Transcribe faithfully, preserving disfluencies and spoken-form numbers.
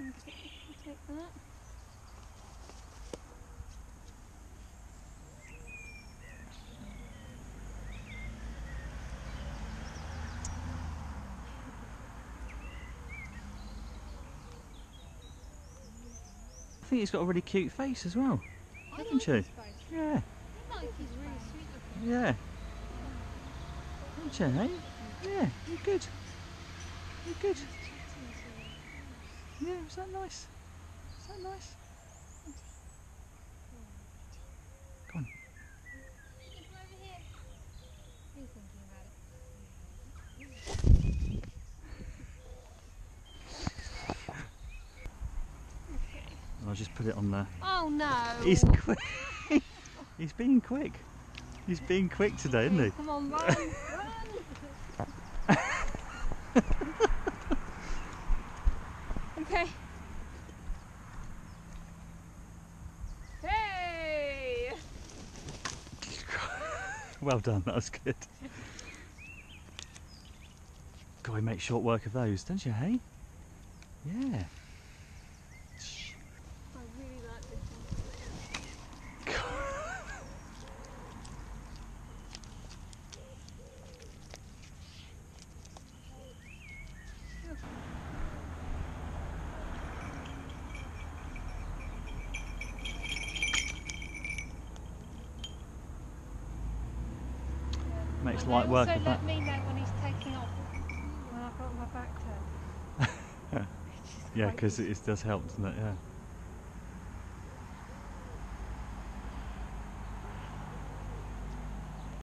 Take that. I think he's got a really cute face as well, I haven't like you? his face. Yeah. I like he's really sweet looking. Yeah. Haven't you, eh? Yeah, you're good. You're good. Yeah, is that nice? Is that nice? Come on. Come over here. He's thinking about it. I'll just put it on there. Oh no! He's quick. He's being quick. He's being quick today, isn't he? Come on, run! Run! Okay. Hey! Well done, that was good. God, we make short work of those, don't you, hey? Yeah. I really like this one. Makes And light they work also of let that. me know when he's taking off when I've got my back turned. Yeah, because it does help, doesn't it? Yeah.